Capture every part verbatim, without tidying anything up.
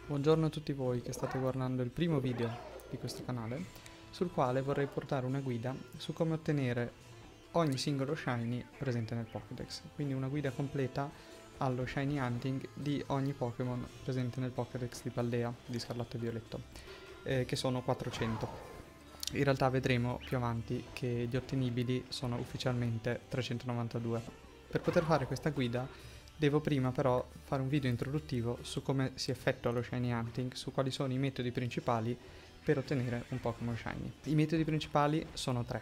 Buongiorno a tutti voi che state guardando il primo video di questo canale, sul quale vorrei portare una guida su come ottenere ogni singolo shiny presente nel Pokédex, quindi una guida completa allo shiny hunting di ogni Pokémon presente nel Pokédex di Paldea, di Scarlatto e Violetto, eh, che sono quattrocento. In realtà vedremo più avanti che gli ottenibili sono ufficialmente trecentonovantadue. Per poter fare questa guida devo prima però fare un video introduttivo su come si effettua lo shiny hunting, su quali sono i metodi principali per ottenere un Pokémon shiny. I metodi principali sono tre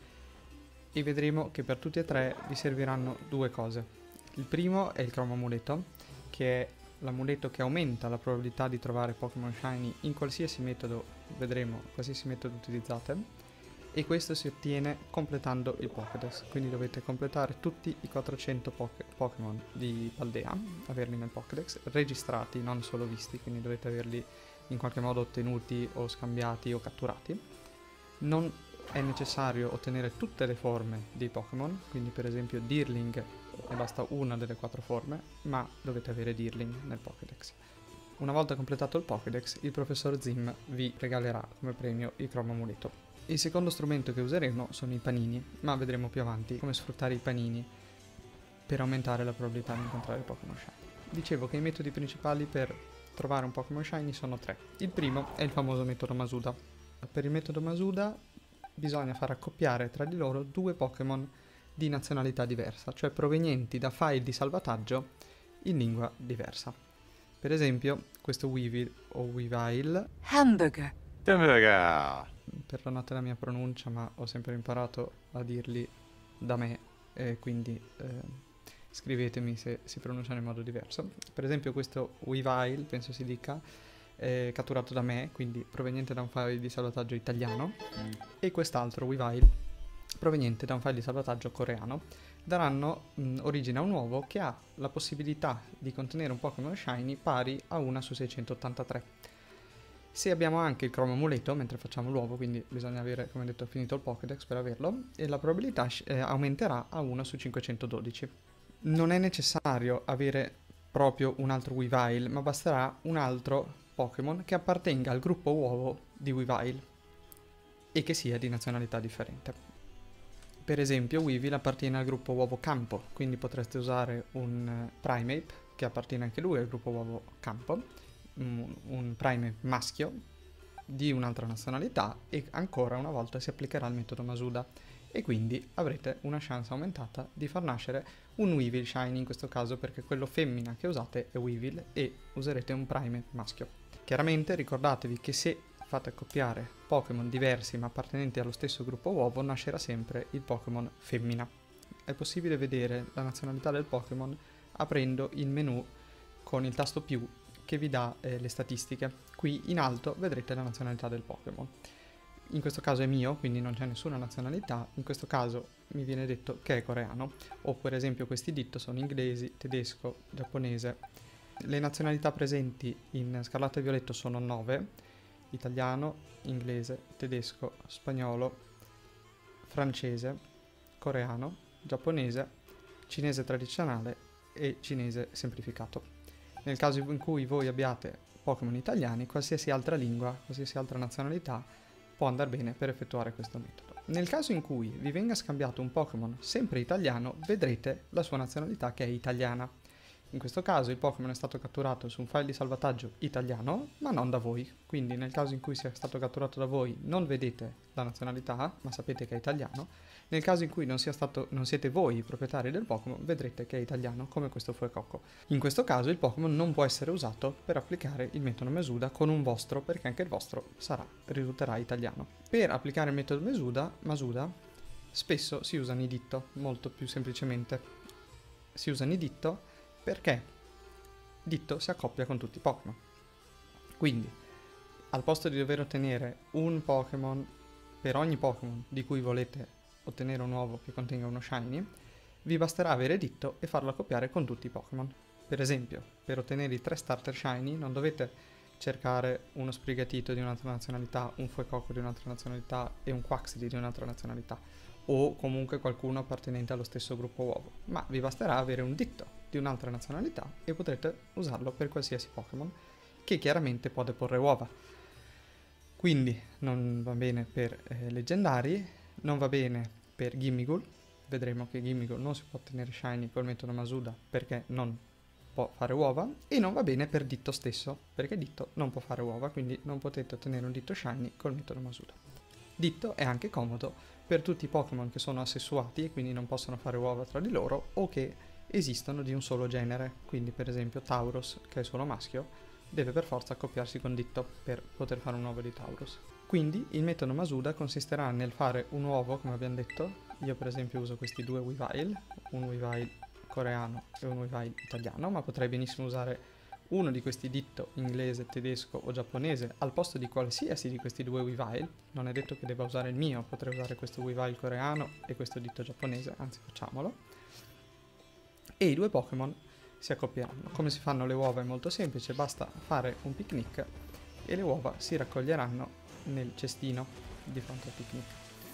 e vedremo che per tutti e tre vi serviranno due cose. Il primo è il Chrome Amuleto, che è l'amuleto che aumenta la probabilità di trovare Pokémon shiny in qualsiasi metodo, vedremo qualsiasi metodo utilizzate, e questo si ottiene completando il Pokédex, quindi dovete completare tutti i quattrocento Pokémon di Paldea, averli nel Pokédex, registrati, non solo visti, quindi dovete averli in qualche modo ottenuti o scambiati o catturati. Non è necessario ottenere tutte le forme dei Pokémon, quindi per esempio Deerling ne basta una delle quattro forme, ma dovete avere Deerling nel Pokédex. Una volta completato il Pokédex, il professor Zim vi regalerà come premio il Chrome Amuleto. Il secondo strumento che useremo sono i panini, ma vedremo più avanti come sfruttare i panini per aumentare la probabilità di incontrare Pokémon shiny. Dicevo che i metodi principali per trovare un Pokémon shiny sono tre. Il primo è il famoso metodo Masuda. Per il metodo Masuda bisogna far accoppiare tra di loro due Pokémon di nazionalità diversa, cioè provenienti da file di salvataggio in lingua diversa. Per esempio, questo Weavile o Weavile Hamburger. Hamburger. Perdonate la mia pronuncia, ma ho sempre imparato a dirli da me, e quindi eh, scrivetemi se si pronunciano in modo diverso. Per esempio questo Weavile, penso si dica, è catturato da me, quindi proveniente da un file di salvataggio italiano, mm. e quest'altro Weavile, proveniente da un file di salvataggio coreano, daranno mh, origine a un uovo che ha la possibilità di contenere un Pokémon shiny pari a una su seicentottantatré. Se abbiamo anche il Chrome Amuleto mentre facciamo l'uovo, quindi bisogna avere, come detto, finito il Pokédex per averlo, e la probabilità eh, aumenterà a una su cinquecentododici. Non è necessario avere proprio un altro Weavile, ma basterà un altro Pokémon che appartenga al gruppo uovo di Weavile e che sia di nazionalità differente. Per esempio Weavile appartiene al gruppo uovo Campo, quindi potreste usare un Primeape che appartiene anche lui al gruppo uovo Campo, un Primeape maschio di un'altra nazionalità, e ancora una volta si applicherà il metodo Masuda e quindi avrete una chance aumentata di far nascere un Weavile shiny in questo caso, perché quello femmina che usate è Weavile e userete un Primeape maschio. Chiaramente ricordatevi che se fate accoppiare Pokémon diversi ma appartenenti allo stesso gruppo uovo, nascerà sempre il Pokémon femmina. È possibile vedere la nazionalità del Pokémon aprendo il menu con il tasto più che vi dà eh, le statistiche. Qui in alto vedrete la nazionalità del Pokémon. In questo caso è mio, quindi non c'è nessuna nazionalità. In questo caso mi viene detto che è coreano, o per esempio questi ditto sono inglesi, tedesco, giapponese. Le nazionalità presenti in Scarlatto e Violetto sono nove: italiano, inglese, tedesco, spagnolo, francese, coreano, giapponese, cinese tradizionale e cinese semplificato. Nel caso in cui voi abbiate Pokémon italiani, qualsiasi altra lingua, qualsiasi altra nazionalità può andare bene per effettuare questo metodo. Nel caso in cui vi venga scambiato un Pokémon sempre italiano, vedrete la sua nazionalità che è italiana. In questo caso il Pokémon è stato catturato su un file di salvataggio italiano, ma non da voi. Quindi nel caso in cui sia stato catturato da voi non vedete la nazionalità, ma sapete che è italiano. Nel caso in cui non, sia stato, non siete voi i proprietari del Pokémon, vedrete che è italiano, come questo Fuecoco. In questo caso il Pokémon non può essere usato per applicare il metodo Masuda con un vostro, perché anche il vostro sarà, risulterà italiano. Per applicare il metodo Masuda, Masuda spesso si usano i ditto, molto più semplicemente. Si usano i ditto perché ditto si accoppia con tutti i Pokémon. Quindi, al posto di dover ottenere un Pokémon per ogni Pokémon di cui volete ottenere un uovo che contenga uno shiny, vi basterà avere ditto e farlo accoppiare con tutti i Pokémon. Per esempio, per ottenere i tre starter shiny non dovete cercare uno Sprigatito di un'altra nazionalità, un Fuecoco di un'altra nazionalità e un Quaxly di un'altra nazionalità, o comunque qualcuno appartenente allo stesso gruppo uovo, ma vi basterà avere un ditto di un'altra nazionalità e potrete usarlo per qualsiasi Pokémon che chiaramente può deporre uova. Quindi non va bene per eh, leggendari, non va bene per Gimmighoul. Vedremo che Gimmighoul non si può ottenere shiny col metodo Masuda perché non può fare uova, e non va bene per Ditto stesso perché Ditto non può fare uova, quindi non potete ottenere un Ditto shiny col metodo Masuda. Ditto è anche comodo per tutti i Pokémon che sono asessuati e quindi non possono fare uova tra di loro, o che esistono di un solo genere, quindi per esempio Tauros, che è solo maschio, deve per forza accoppiarsi con Ditto per poter fare un uovo di Taurus. Quindi il metodo Masuda consisterà nel fare un uovo, come abbiamo detto. Io per esempio uso questi due Weavile, un Weavile coreano e un Weavile italiano, ma potrei benissimo usare uno di questi Ditto inglese, tedesco o giapponese al posto di qualsiasi di questi due Weavile. Non è detto che debba usare il mio, potrei usare questo Weavile coreano e questo Ditto giapponese, anzi facciamolo. E i due Pokémon si accoppieranno. Come si fanno le uova è molto semplice, basta fare un picnic e le uova si raccoglieranno nel cestino di fronte al picnic.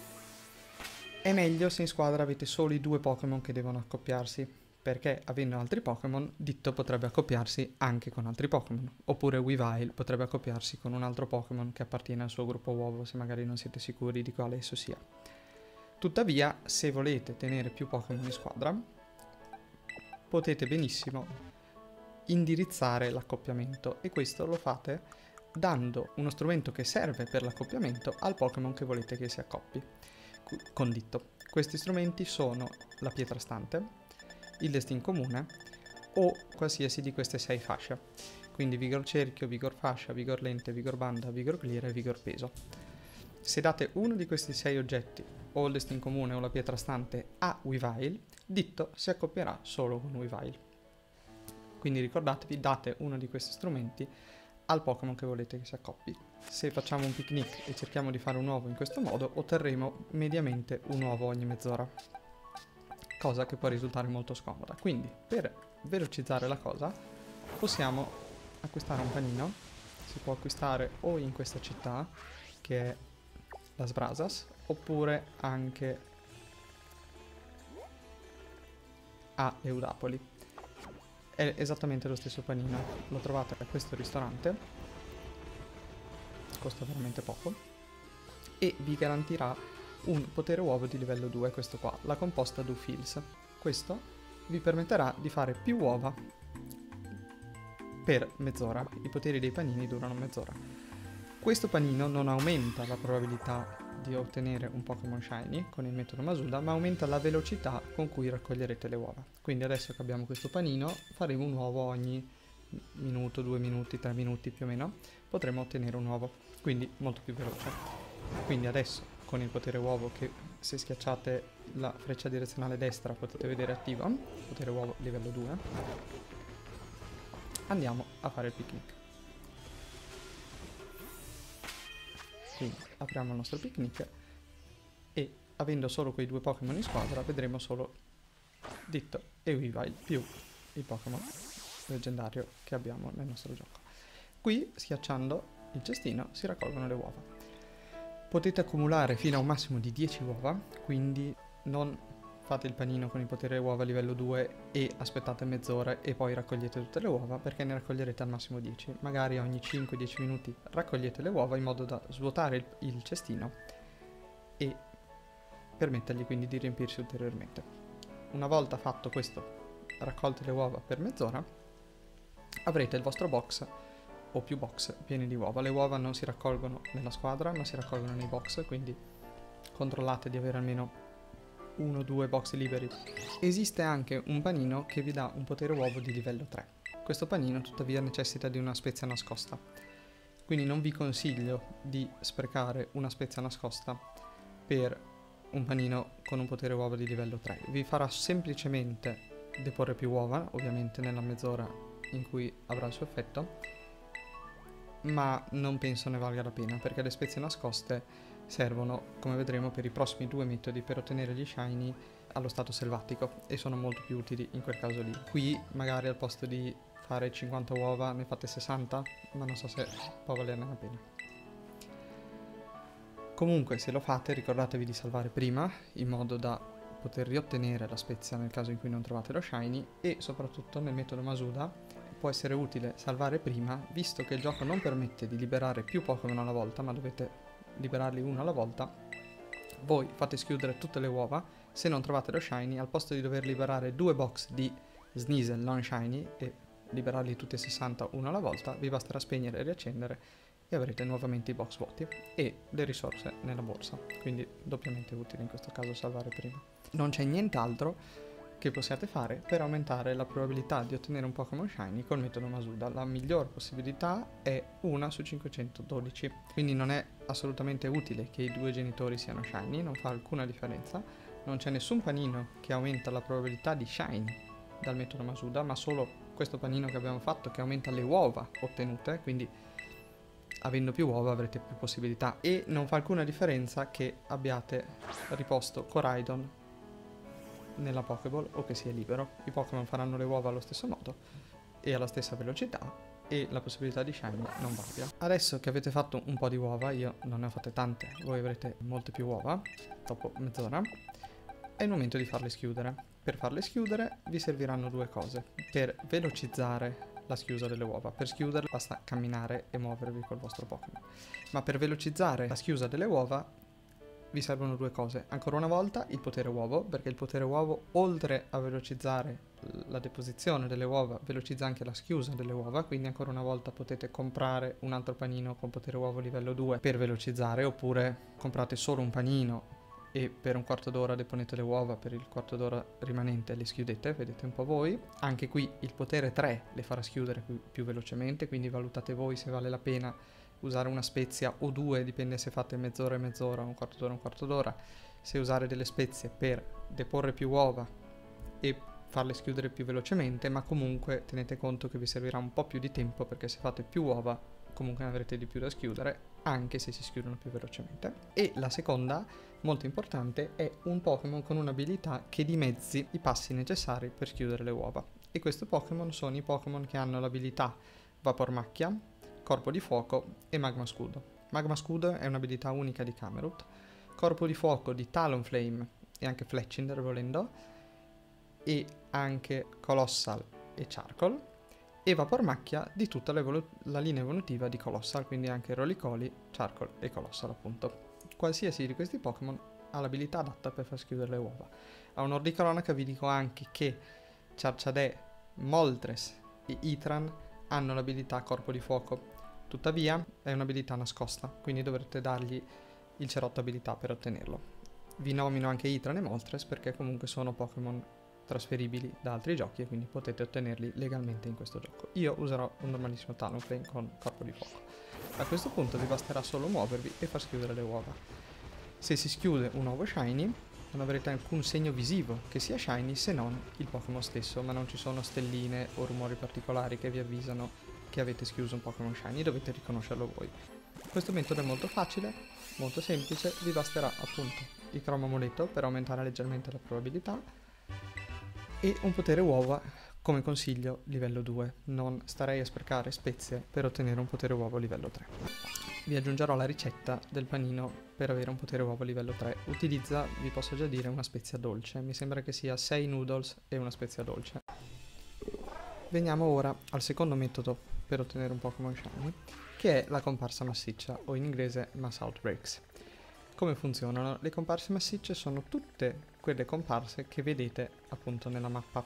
È meglio se in squadra avete solo i due Pokémon che devono accoppiarsi, perché avendo altri Pokémon, Ditto potrebbe accoppiarsi anche con altri Pokémon, oppure Weavile potrebbe accoppiarsi con un altro Pokémon che appartiene al suo gruppo uovo, se magari non siete sicuri di quale esso sia. Tuttavia, se volete tenere più Pokémon in squadra, potete benissimo indirizzare l'accoppiamento, e questo lo fate dando uno strumento che serve per l'accoppiamento al Pokémon che volete che si accoppi con Ditto. Questi strumenti sono la pietra stante, il destin comune o qualsiasi di queste sei fasce, quindi vigor cerchio, vigor fascia, vigor lente, vigor banda, vigor gliera e vigor peso. Se date uno di questi sei oggetti, o il destin comune o la pietra stante, a Weavile, Ditto si accoppierà solo con Weavile. Quindi ricordatevi, date uno di questi strumenti al Pokémon che volete che si accoppi. Se facciamo un picnic e cerchiamo di fare un uovo in questo modo, otterremo mediamente un uovo ogni mezz'ora, cosa che può risultare molto scomoda. Quindi, per velocizzare la cosa, possiamo acquistare un panino. Si può acquistare o in questa città, che è Las Brasas, oppure anche a Eudapoli. È esattamente lo stesso panino, lo trovate a questo ristorante, costa veramente poco, e vi garantirà un potere uovo di livello due, questo qua, la composta Dufils. Questo vi permetterà di fare più uova per mezz'ora. I poteri dei panini durano mezz'ora. Questo panino non aumenta la probabilità di ottenere un Pokémon Shiny con il metodo Masuda, ma aumenta la velocità con cui raccoglierete le uova. Quindi adesso che abbiamo questo panino, faremo un uovo ogni minuto, due minuti, tre minuti più o meno, potremo ottenere un uovo, quindi molto più veloce. Quindi adesso, con il potere uovo, che se schiacciate la freccia direzionale destra potete vedere attiva, potere uovo livello due, andiamo a fare il picnic. Quindi apriamo il nostro picnic e, avendo solo quei due Pokémon in squadra, vedremo solo Ditto e Weavile più il Pokémon leggendario che abbiamo nel nostro gioco. Qui, schiacciando il cestino, si raccolgono le uova. Potete accumulare fino a un massimo di dieci uova, quindi non fate il panino con il potere uova livello due e aspettate mezz'ora e poi raccogliete tutte le uova, perché ne raccoglierete al massimo dieci. Magari ogni cinque dieci minuti raccogliete le uova in modo da svuotare il, il cestino e permettergli quindi di riempirsi ulteriormente. Una volta fatto questo, raccolte le uova per mezz'ora, avrete il vostro box o più box pieni di uova. Le uova non si raccolgono nella squadra, ma si raccolgono nei box, quindi controllate di avere almeno uno o due box liberi. Esiste anche un panino che vi dà un potere uovo di livello tre. Questo panino tuttavia necessita di una spezia nascosta, quindi non vi consiglio di sprecare una spezia nascosta per un panino con un potere uovo di livello tre. Vi farà semplicemente deporre più uova, ovviamente nella mezz'ora in cui avrà il suo effetto, ma non penso ne valga la pena, perché le spezie nascoste servono, come vedremo, per i prossimi due metodi per ottenere gli shiny allo stato selvatico, e sono molto più utili in quel caso lì. Qui magari al posto di fare cinquanta uova ne fate sessanta, ma non so se può valerne la pena. Comunque, se lo fate, ricordatevi di salvare prima, in modo da poter riottenere la spezia nel caso in cui non trovate lo shiny, e soprattutto nel metodo Masuda può essere utile salvare prima, visto che il gioco non permette di liberare più Pokémon alla volta, ma dovete liberarli uno alla volta. Voi fate schiudere tutte le uova, se non trovate lo shiny, al posto di dover liberare due box di Sneasel non shiny e liberarli tutti e sessanta uno alla volta, vi basterà spegnere e riaccendere e avrete nuovamente i box vuoti e le risorse nella borsa, quindi doppiamente utile in questo caso salvare prima. Non c'è nient'altro che possiate fare per aumentare la probabilità di ottenere un Pokémon shiny col metodo Masuda. La miglior possibilità è una su cinquecentododici, quindi non è assolutamente utile che i due genitori siano shiny, non fa alcuna differenza. Non c'è nessun panino che aumenta la probabilità di shiny dal metodo Masuda, ma solo questo panino che abbiamo fatto che aumenta le uova ottenute, quindi avendo più uova avrete più possibilità. E non fa alcuna differenza che abbiate riposto Coraidon nella Pokéball o che sia libero. I Pokémon faranno le uova allo stesso modo e alla stessa velocità e la possibilità di shiny non varia. Adesso che avete fatto un po' di uova, io non ne ho fatte tante, voi avrete molte più uova dopo mezz'ora, è il momento di farle schiudere. Per farle schiudere vi serviranno due cose per velocizzare la schiusa delle uova. Per schiuderle basta camminare e muovervi col vostro Pokémon, ma per velocizzare la schiusa delle uova vi servono due cose. Ancora una volta il potere uovo, perché il potere uovo, oltre a velocizzare la deposizione delle uova, velocizza anche la schiusa delle uova, quindi ancora una volta potete comprare un altro panino con potere uovo livello due per velocizzare, oppure comprate solo un panino e per un quarto d'ora deponete le uova, per il quarto d'ora rimanente le schiudete, vedete un po' voi. Anche qui il potere tre le farà schiudere più, più velocemente, quindi valutate voi se vale la pena usare una spezia o due, dipende se fate mezz'ora e mezz'ora, un quarto d'ora, un quarto d'ora, se usare delle spezie per deporre più uova e farle schiudere più velocemente, ma comunque tenete conto che vi servirà un po' più di tempo, perché se fate più uova comunque ne avrete di più da schiudere, anche se si schiudono più velocemente. E la seconda, molto importante, è un Pokémon con un'abilità che dimezzi i passi necessari per schiudere le uova. E questo Pokémon sono i Pokémon che hanno l'abilità Vapor Macchia, Corpo di Fuoco e Magma Scudo. Magma Scudo è un'abilità unica di Camerupt, Corpo di Fuoco di Talonflame e anche Fletchinder volendo, e anche Colossal e Charcoal, e Vapor Macchia di tutta la linea evolutiva di Colossal, quindi anche Rolicoli, Charcoal e Colossal appunto. Qualsiasi di questi Pokémon ha l'abilità adatta per far schiudere le uova. A onor di cronaca vi dico anche che Charchadet, Moltres e Itran hanno l'abilità Corpo di Fuoco. Tuttavia è un'abilità nascosta, quindi dovrete dargli il cerotto abilità per ottenerlo. Vi nomino anche Itran e Moltres perché comunque sono Pokémon trasferibili da altri giochi e quindi potete ottenerli legalmente in questo gioco. Io userò un normalissimo Talonflame con Corpo di Fuoco. A questo punto vi basterà solo muovervi e far schiudere le uova. Se si schiude un uovo shiny non avrete alcun segno visivo che sia shiny se non il Pokémon stesso, ma non ci sono stelline o rumori particolari che vi avvisano che avete schiuso un Pokémon shiny, dovete riconoscerlo voi. Questo metodo è molto facile, molto semplice, vi basterà appunto il Chroma Amuleto per aumentare leggermente la probabilità e un potere uova come consiglio livello due. Non starei a sprecare spezie per ottenere un potere uovo livello tre. Vi aggiungerò la ricetta del panino per avere un potere uovo livello tre. Utilizza, vi posso già dire, una spezia dolce. Mi sembra che sia sei noodles e una spezia dolce. Veniamo ora al secondo metodo per ottenere un Pokémon shiny, che è la comparsa massiccia, o in inglese Mass Outbreaks. Come funzionano? Le comparse massicce sono tutte quelle comparse che vedete appunto nella mappa.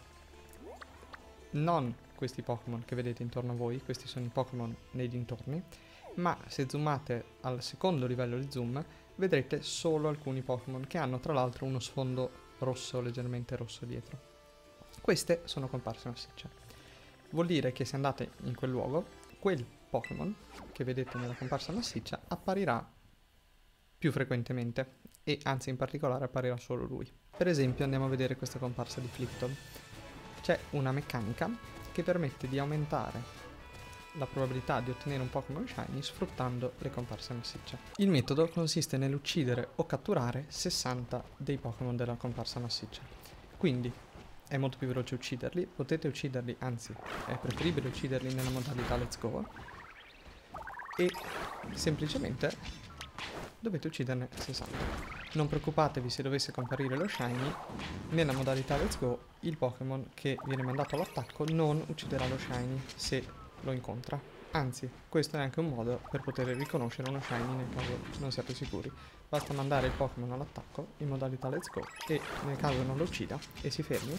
Non questi Pokémon che vedete intorno a voi, questi sono i Pokémon nei dintorni, ma se zoomate al secondo livello di zoom vedrete solo alcuni Pokémon che hanno tra l'altro uno sfondo rosso, leggermente rosso dietro. Queste sono comparse massicce. Vuol dire che se andate in quel luogo, quel Pokémon che vedete nella comparsa massiccia apparirà più frequentemente e anzi in particolare apparirà solo lui. Per esempio andiamo a vedere questa comparsa di Flicton. C'è una meccanica che permette di aumentare la probabilità di ottenere un Pokémon shiny sfruttando le comparse massicce. Il metodo consiste nell'uccidere o catturare sessanta dei Pokémon della comparsa massiccia. Quindi è molto più veloce ucciderli, potete ucciderli, anzi è preferibile ucciderli nella modalità Let's Go e semplicemente dovete ucciderne sessanta. Non preoccupatevi se dovesse comparire lo shiny, nella modalità Let's Go il Pokémon che viene mandato all'attacco non ucciderà lo shiny se lo incontra. Anzi, questo è anche un modo per poter riconoscere uno shiny nel caso non siate sicuri. Basta mandare il Pokémon all'attacco in modalità Let's Go e nel caso non lo uccida e si fermi,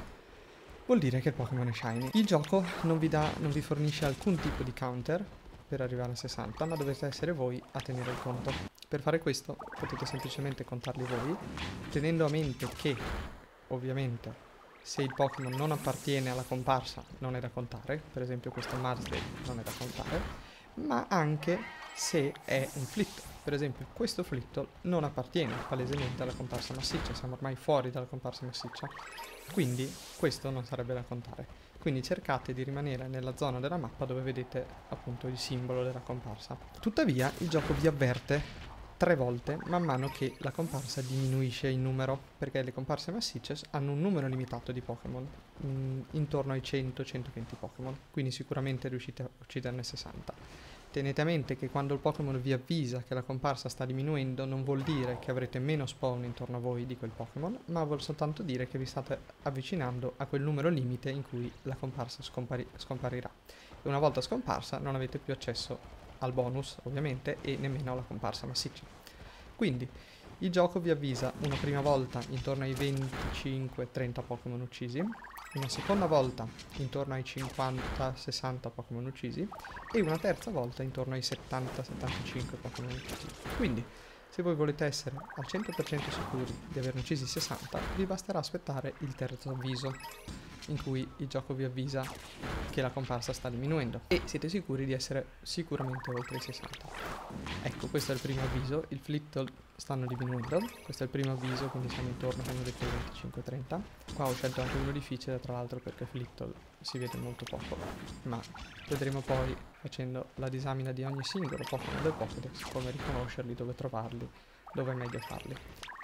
vuol dire che il Pokémon è shiny. Il gioco non vi, dà, non vi fornisce alcun tipo di counter per arrivare a sessanta, ma dovete essere voi a tenere il conto. Per fare questo potete semplicemente contarli voi, tenendo a mente che, ovviamente, se il Pokémon non appartiene alla comparsa non è da contare, per esempio questo Marsdale non è da contare, ma anche se è un Flittle. Per esempio questo Flittle non appartiene palesemente alla comparsa massiccia, siamo ormai fuori dalla comparsa massiccia, quindi questo non sarebbe da contare. Quindi cercate di rimanere nella zona della mappa dove vedete appunto il simbolo della comparsa. Tuttavia il gioco vi avverte tre volte man mano che la comparsa diminuisce in numero, perché le comparse massicce hanno un numero limitato di Pokémon, mh, intorno ai cento centoventi Pokémon, quindi sicuramente riuscite a ucciderne sessanta. Tenete a mente che quando il Pokémon vi avvisa che la comparsa sta diminuendo non vuol dire che avrete meno spawn intorno a voi di quel Pokémon, ma vuol soltanto dire che vi state avvicinando a quel numero limite in cui la comparsa scompari- scomparirà. E una volta scomparsa non avete più accesso al bonus ovviamente e nemmeno alla comparsa massiccia. Quindi il gioco vi avvisa una prima volta intorno ai venticinque trenta Pokémon uccisi, una seconda volta intorno ai cinquanta sessanta Pokémon uccisi e una terza volta intorno ai settanta settantacinque Pokémon uccisi. Quindi se voi volete essere al cento per cento sicuri di averne uccisi sessanta, vi basterà aspettare il terzo avviso, in cui il gioco vi avvisa che la comparsa sta diminuendo e siete sicuri di essere sicuramente oltre i sessanta. Ecco, questo è il primo avviso, il Flittle stanno diminuendo, questo è il primo avviso, quindi siamo intorno, come detto, ai venticinque trenta. Qua ho scelto anche uno difficile, tra l'altro, perché Flittle si vede molto poco, ma vedremo poi, facendo la disamina di ogni singolo Pokémon del Pokédex, come riconoscerli, dove trovarli, dove è meglio farli.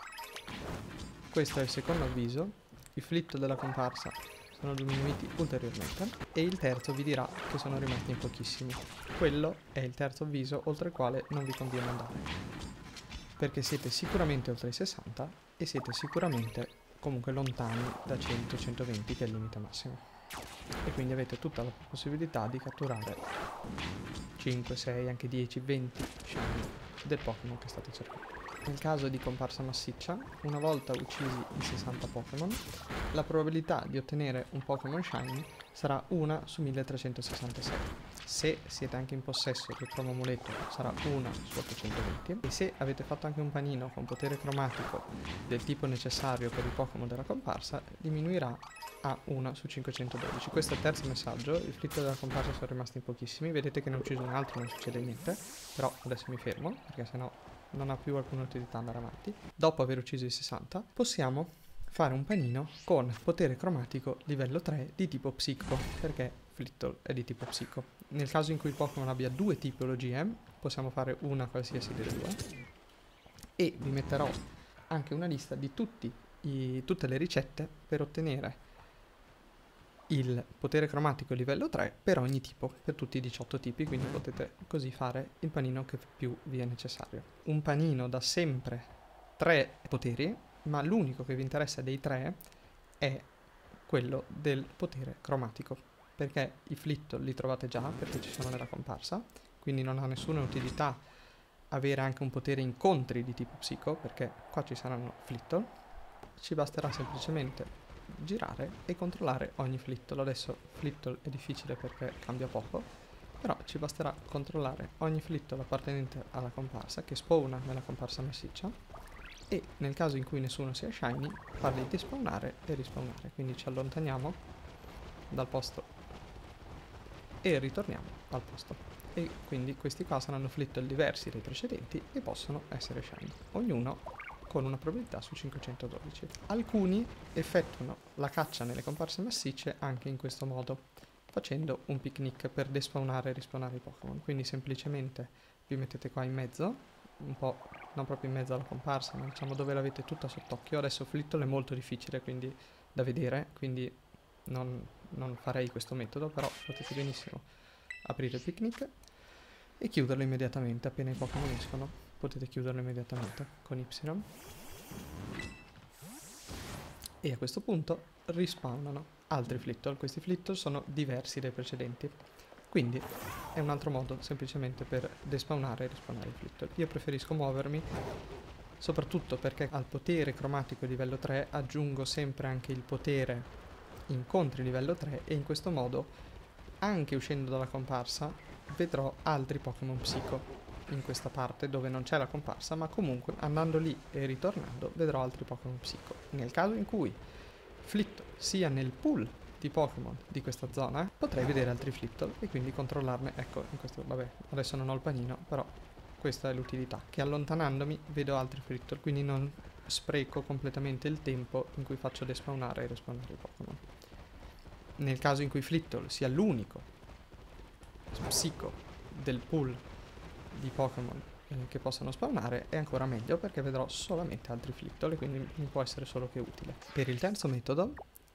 Questo è il secondo avviso, i Flittle della comparsa sono diminuiti ulteriormente e il terzo vi dirà che sono rimasti in pochissimi. Quello è il terzo avviso oltre il quale non vi conviene andare, perché siete sicuramente oltre i sessanta e siete sicuramente comunque lontani da cento centoventi che è il limite massimo, e quindi avete tutta la possibilità di catturare cinque, sei, anche dieci, venti shiny del Pokémon che state cercando. Nel caso di comparsa massiccia, una volta uccisi i sessanta Pokémon, la probabilità di ottenere un Pokémon Shiny sarà una su milletrecentosessantasei. Se siete anche in possesso del cromo amuleto sarà una su ottocentoventi e se avete fatto anche un panino con potere cromatico del tipo necessario per il Pokémon della comparsa, diminuirà a una su cinquecentododici. Questo è il terzo messaggio, i Flittle della comparsa sono rimasti in pochissimi, vedete che ne ho ucciso un altro, non succede niente, però adesso mi fermo perché sennò non ha più alcuna utilità andare avanti. Dopo aver ucciso i sessanta possiamo fare un panino con potere cromatico livello tre di tipo psico, perché Flittle è di tipo psico. Nel caso in cui il Pokémon abbia due tipologie, possiamo fare una qualsiasi delle due, e vi metterò anche una lista di tutti i, tutte le ricette per ottenere il potere cromatico livello tre per ogni tipo, per tutti i diciotto tipi, quindi potete così fare il panino che più vi è necessario. Un panino dà sempre tre poteri, ma l'unico che vi interessa dei tre è quello del potere cromatico, perché i Flittle li trovate già, perché ci sono nella comparsa, quindi non ha nessuna utilità avere anche un potere incontri di tipo psico, perché qua ci saranno Flittle, ci basterà semplicemente girare e controllare ogni Flittle. Adesso Flittle è difficile perché cambia poco, però ci basterà controllare ogni Flittle appartenente alla comparsa che spawna nella comparsa massiccia e nel caso in cui nessuno sia shiny farli despawnare e rispawnare, quindi ci allontaniamo dal posto e ritorniamo al posto, e quindi questi qua saranno Flittle diversi dai precedenti e possono essere shiny, ognuno con una probabilità su cinquecentododici. Alcuni effettuano la caccia nelle comparse massicce anche in questo modo, facendo un picnic per despawnare e rispawnare i Pokémon. Quindi semplicemente vi mettete qua in mezzo, un po' non proprio in mezzo alla comparsa, ma diciamo dove l'avete tutta sott'occhio. Adesso Flittle è molto difficile quindi da vedere, quindi non, non farei questo metodo, però potete benissimo aprire il picnic e chiuderlo immediatamente appena i Pokémon escono. potete chiuderlo immediatamente con Y. E a questo punto rispawnano altri Flittle. Questi Flittle sono diversi dai precedenti, quindi è un altro modo semplicemente per despawnare e rispawnare i Flittle. Io preferisco muovermi soprattutto perché al potere cromatico livello tre aggiungo sempre anche il potere incontri livello tre, e in questo modo, anche uscendo dalla comparsa, vedrò altri Pokémon Psico in questa parte dove non c'è la comparsa, ma comunque andando lì e ritornando vedrò altri Pokémon Psico. Nel caso in cui Flittle sia nel pool di Pokémon di questa zona, potrei vedere altri Flittle e quindi controllarne. Ecco, in questo, vabbè, adesso non ho il panino, però questa è l'utilità, che allontanandomi vedo altri Flittle, quindi non spreco completamente il tempo in cui faccio despawnare e respawnare i Pokémon. Nel caso in cui Flittle sia l'unico Psico del pool di Pokémon eh, che possono spawnare, è ancora meglio perché vedrò solamente altri Flittle e quindi mi può essere solo che utile. Per il terzo metodo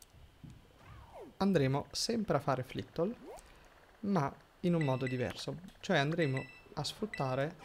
andremo sempre a fare Flittle, ma in un modo diverso, cioè andremo a sfruttare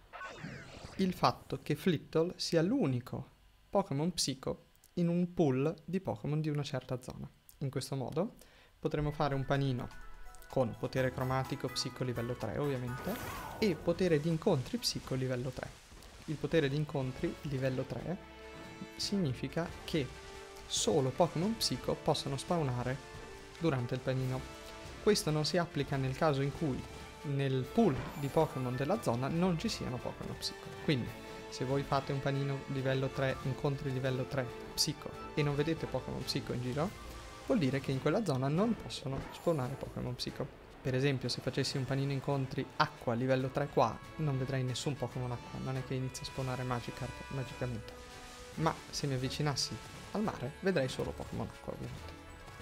il fatto che Flittle sia l'unico Pokémon Psico in un pool di Pokémon di una certa zona. In questo modo potremo fare un panino con potere cromatico Psico livello tre ovviamente, e potere di incontri Psico livello tre. Il potere di incontri livello tre significa che solo Pokémon Psico possono spawnare durante il panino. Questo non si applica nel caso in cui nel pool di Pokémon della zona non ci siano Pokémon Psico. Quindi se voi fate un panino livello tre, incontri livello tre Psico, e non vedete Pokémon Psico in giro, vuol dire che in quella zona non possono spawnare Pokémon Psico. Per esempio, se facessi un panino incontri acqua livello tre qua, non vedrei nessun Pokémon acqua, non è che inizia a spawnare Magikarp magicamente. Ma se mi avvicinassi al mare, vedrei solo Pokémon acqua ovviamente.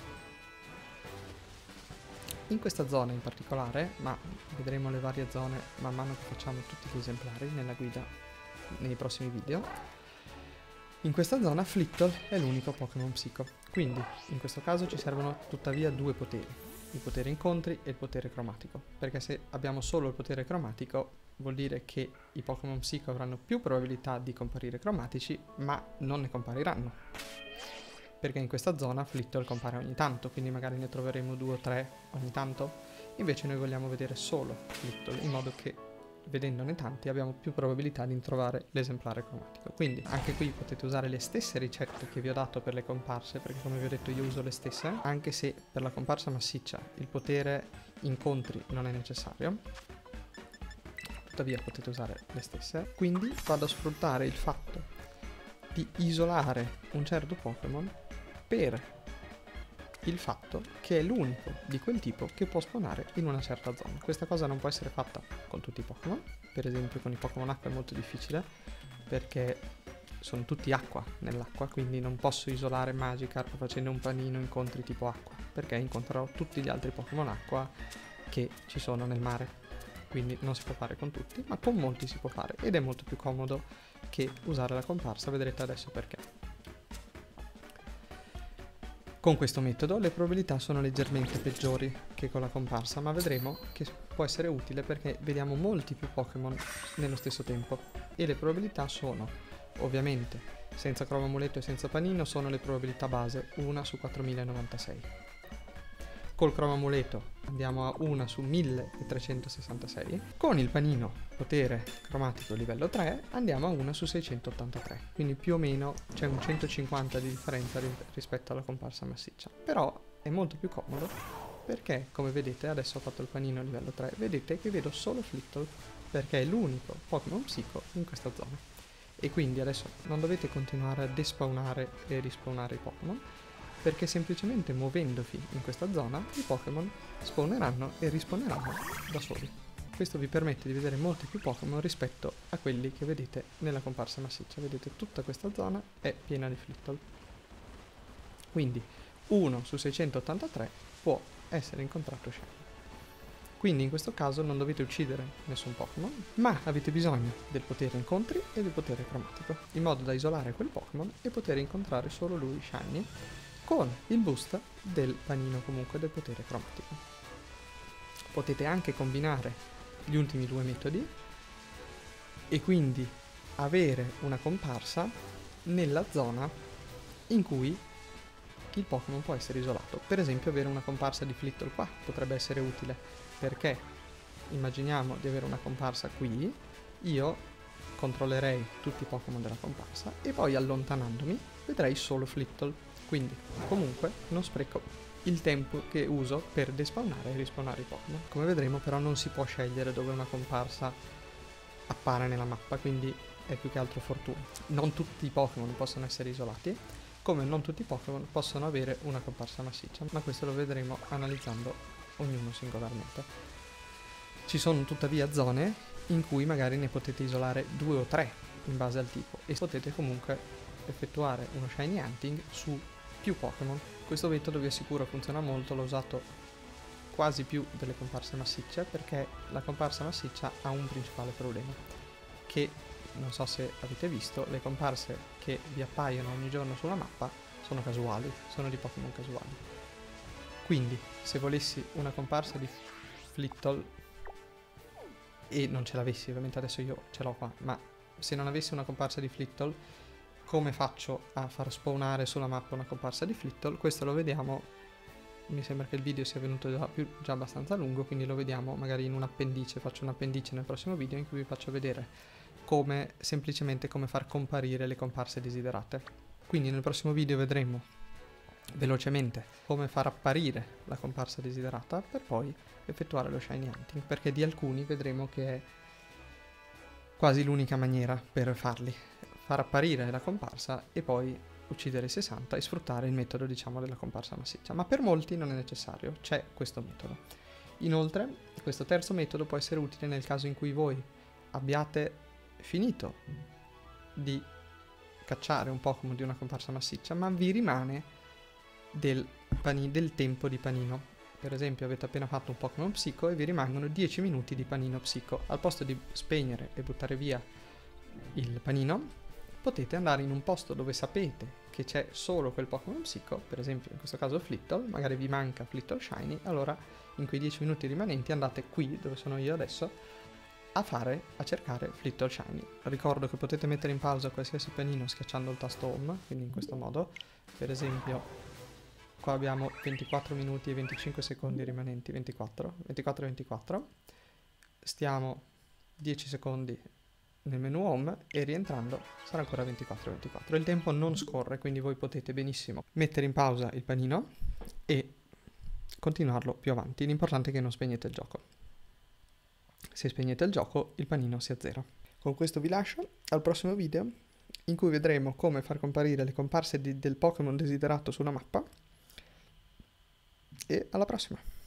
In questa zona in particolare, ma vedremo le varie zone man mano che facciamo tutti gli esemplari nella guida nei prossimi video, in questa zona Flittle è l'unico Pokémon Psico, quindi in questo caso ci servono tuttavia due poteri, il potere incontri e il potere cromatico, perché se abbiamo solo il potere cromatico vuol dire che i Pokémon Psico avranno più probabilità di comparire cromatici, ma non ne compariranno, perché in questa zona Flittle compare ogni tanto, quindi magari ne troveremo due o tre ogni tanto. Invece noi vogliamo vedere solo Flittle, in modo che vedendone tanti abbiamo più probabilità di trovare l'esemplare cromatico. Quindi anche qui potete usare le stesse ricette che vi ho dato per le comparse, perché come vi ho detto io uso le stesse, anche se per la comparsa massiccia il potere incontri non è necessario, tuttavia potete usare le stesse. Quindi vado a sfruttare il fatto di isolare un certo Pokémon per il fatto che è l'unico di quel tipo che può spawnare in una certa zona. Questa cosa non può essere fatta con tutti i Pokémon, per esempio con i Pokémon acqua è molto difficile perché sono tutti acqua nell'acqua, quindi non posso isolare Magikarp facendo un panino incontri tipo acqua, perché incontrerò tutti gli altri Pokémon acqua che ci sono nel mare, quindi non si può fare con tutti, ma con molti si può fare ed è molto più comodo che usare la comparsa, vedrete adesso perché. Con questo metodo le probabilità sono leggermente peggiori che con la comparsa, ma vedremo che può essere utile perché vediamo molti più Pokémon nello stesso tempo. E le probabilità sono, ovviamente, senza Cromamuletto e senza panino, sono le probabilità base, una su quattromilanovantasei. Col Cromamuletto andiamo a una su milletrecentosessantasei. Con il panino potere cromatico livello tre andiamo a una su seicentottantatré. Quindi più o meno c'è un centocinquanta di differenza rispetto alla comparsa massiccia. Però è molto più comodo perché, come vedete, adesso ho fatto il panino livello tre, vedete che vedo solo Flittle perché è l'unico Pokémon Psico in questa zona. E quindi adesso non dovete continuare a despawnare e rispawnare i Pokémon, perché semplicemente muovendovi in questa zona i Pokémon spawneranno e rispawneranno da soli. Questo vi permette di vedere molti più Pokémon rispetto a quelli che vedete nella comparsa massiccia. Vedete, tutta questa zona è piena di Flittle. Quindi uno su seicentottantatré può essere incontrato Shiny. Quindi in questo caso non dovete uccidere nessun Pokémon, ma avete bisogno del potere incontri e del potere cromatico, in modo da isolare quel Pokémon e poter incontrare solo lui Shiny, con il boost del panino comunque del potere cromatico. Potete anche combinare gli ultimi due metodi e quindi avere una comparsa nella zona in cui il Pokémon può essere isolato. Per esempio avere una comparsa di Flittle qua potrebbe essere utile, perché immaginiamo di avere una comparsa qui, io controllerei tutti i Pokémon della comparsa e poi allontanandomi vedrei solo Flittle, quindi comunque non spreco il tempo che uso per despawnare e rispawnare i Pokémon. Come vedremo però non si può scegliere dove una comparsa appare nella mappa, quindi è più che altro fortuna. Non tutti i Pokémon possono essere isolati, come non tutti i Pokémon possono avere una comparsa massiccia, ma questo lo vedremo analizzando ognuno singolarmente. Ci sono tuttavia zone in cui magari ne potete isolare due o tre in base al tipo e potete comunque effettuare uno shiny hunting su più Pokémon. Questo metodo vi assicuro funziona molto, l'ho usato quasi più delle comparse massicce, perché la comparsa massiccia ha un principale problema, che non so se avete visto, le comparse che vi appaiono ogni giorno sulla mappa sono casuali, sono di Pokémon casuali. Quindi se volessi una comparsa di Flittle e non ce l'avessi, ovviamente adesso io ce l'ho qua, ma se non avessi una comparsa di Flittle, come faccio a far spawnare sulla mappa una comparsa di Flittle? Questo lo vediamo, mi sembra che il video sia venuto già, più, già abbastanza lungo, quindi lo vediamo magari in un appendice, faccio un appendice nel prossimo video in cui vi faccio vedere come semplicemente come far comparire le comparse desiderate. Quindi nel prossimo video vedremo velocemente come far apparire la comparsa desiderata per poi effettuare lo shiny hunting, perché di alcuni vedremo che è quasi l'unica maniera per farli, far apparire la comparsa e poi uccidere i sessanta e sfruttare il metodo, diciamo, della comparsa massiccia, ma per molti non è necessario, c'è questo metodo. Inoltre questo terzo metodo può essere utile nel caso in cui voi abbiate finito di cacciare un Pokémon di una comparsa massiccia, ma vi rimane del, pani- del tempo di panino. Per esempio avete appena fatto un Pokémon Psico e vi rimangono dieci minuti di panino Psico. Al posto di spegnere e buttare via il panino, potete andare in un posto dove sapete che c'è solo quel Pokémon Psico, per esempio in questo caso Flittle, magari vi manca Flittle Shiny, allora in quei dieci minuti rimanenti andate qui, dove sono io adesso, a fare, a cercare Flittle Shiny. Ricordo che potete mettere in pausa qualsiasi panino schiacciando il tasto Home, quindi in questo modo. Per esempio qua abbiamo ventiquattro minuti e venticinque secondi rimanenti, ventiquattro, ventiquattro e ventiquattro. Stiamo dieci secondi nel menu Home e rientrando sarà ancora ventiquattro e ventiquattro. Il tempo non scorre, quindi voi potete benissimo mettere in pausa il panino e continuarlo più avanti. L'importante è che non spegnete il gioco. Se spegnete il gioco, il panino si azzera. Con questo vi lascio al prossimo video, in cui vedremo come far comparire le comparse di, del Pokémon desiderato sulla mappa. E alla prossima!